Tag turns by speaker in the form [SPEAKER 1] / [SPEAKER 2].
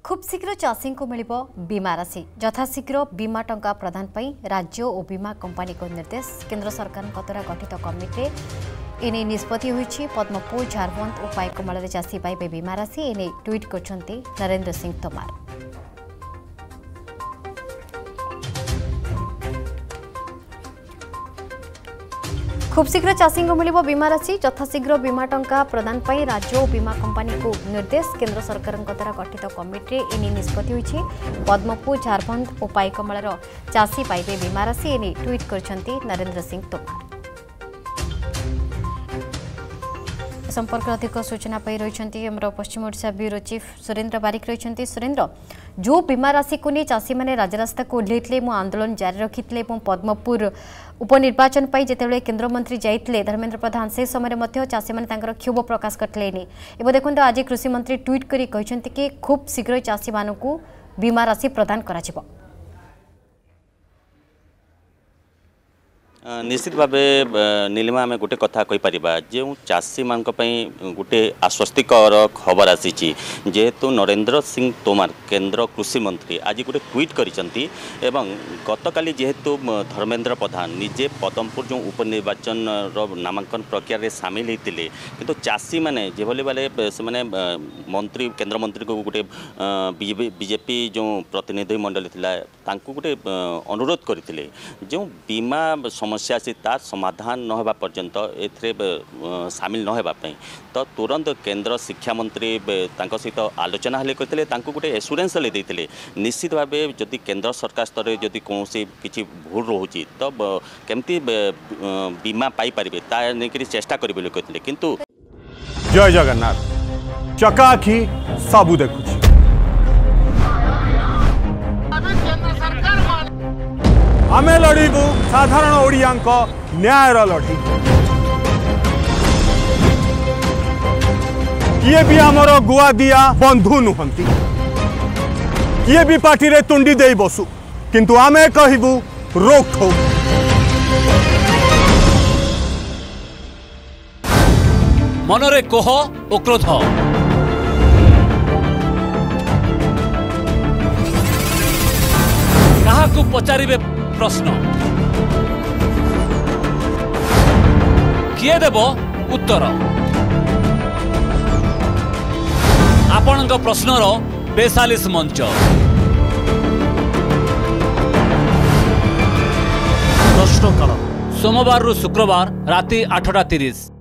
[SPEAKER 1] खूब शीघ्र चाषी को मिल बीमा राशि यथाशीघ्र बीमा टंका प्रदान पर राज्य और बीमा कंपनी को निर्देश। केंद्र सरकार द्वारा गठित कमिटी एने निष्पत्ति होईछि। पद्मपुर झारखंड और पाइकमाल चाषी पाइबे बीमा राशि एने ट्वीट करछन्ती नरेंद्र सिंह तोमार। खूब शीघ्र चाषी को मिल बीमा राशि यथाशीघ्र बीमा टंका प्रदान पर राज्य और बीमा कंपनी को निर्देश। केंद्र सरकार द्वारा गठित कमिटी एने निष्पत्ति होईछि। पद्मपुर झारखंड और पाइकमाल चाषी पाइबे बीमा राशि एने ट्वीट करछन्ती नरेंद्र सिंह तोमार। संपर्क अधिक सूचना पाई रही पश्चिम ओडिशा ब्यूरो चीफ सुरेंद्र बारिक रही। सुरेंद्र, जो बीमा राशि को नहीं चाषी मैंने राजरास्ता को ओह्लैते आंदोलन जारी रखिते पद्मपुर उपनिर्वाचन पर जिते केन्द्रमंत्री जाते धर्मेन्द्र प्रधान से समय चाषी मैंने क्षोभ प्रकाश करते देखो आज कृषि मंत्री ट्वीट कर कि खूब शीघ्र चाषी मानक बीमा राशि प्रदान करा।
[SPEAKER 2] निश्चित भाव नीलिमा आम गोटे कथा कहीपर जो चाषी मान गोटे आश्वस्तिकर खबर आसी जेहेतु नरेंद्र सिंह तोमार केंद्र कृषि मंत्री आज गोटे ट्वीट करिसेंती एवं गतकाली जेहेतु धर्मेन्द्र प्रधान निजे पद्मपुर जो उपनिर्वाचन नामांकन प्रक्रिया रे सामिल होते किंतु चाषी मैंने जो बेले से मंत्री केंद्र मंत्री को गोटे बीजेपी जो प्रतिनिधि मंडल था गोटे अनुरोध करते जो बीमा समस्या से तार समाधान न होगा पर्यंत एथरे सामिल न होगा तो तुरंत केंद्र शिक्षा मंत्री सहित आलोचना हेले करते गोटे एश्योरेंस देते निश्चित भाव जदि केंद्र सरकार स्तर में जदि कौन किसी भूल रोचे तो केमती बीमा पाई पारे ता नहीं चेष्टा करेंगे कहते किंतु
[SPEAKER 3] जय जगन्नाथ चकाखी सबू देखुची आमे लड़ीबू साधारण ओडियांक न्यायर लड़ी किए भी आमर गुआ दिया बंधु नुहंती किए भी पार्टी रे तुंडी दे बसु किंतु आमे कहबू रोक ठोक।
[SPEAKER 4] मनरे कोह ओ क्रोध काहाकू पचारिबे प्रश्न किए देव उत्तर आपणक प्रश्नर 42 मंच प्रश्नकाल सोमवार रु शुक्रवार राति 8:30।